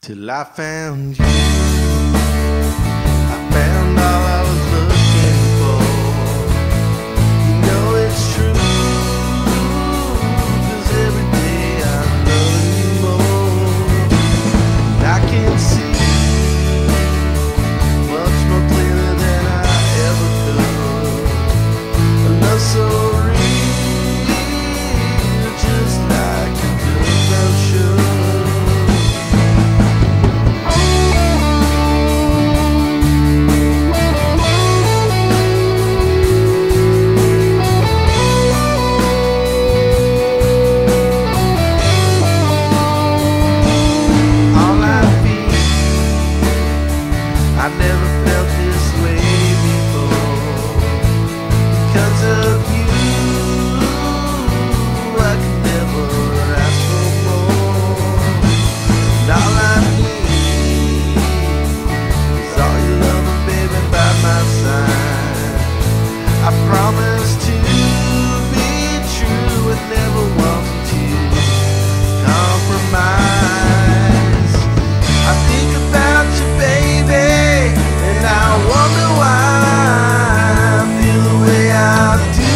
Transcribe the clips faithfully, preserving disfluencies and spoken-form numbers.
till I found you. I found all I was looking for. You know it's true, 'cause every day I love you more. And I can see much more clearly than I ever could. A love so real, just like a good love should. I never felt this way before. Because of you, I could never ask for more. And all I need is all your love, baby, by my side. I promise to be true and never want to compromise. I think about you, baby, and I wonder why I feel the way I do.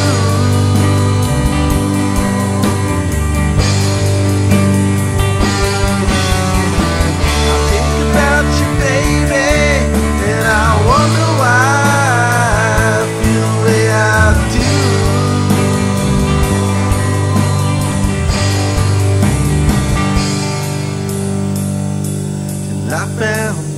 I think about you, baby, and I wonder why I feel the way I do. Till I found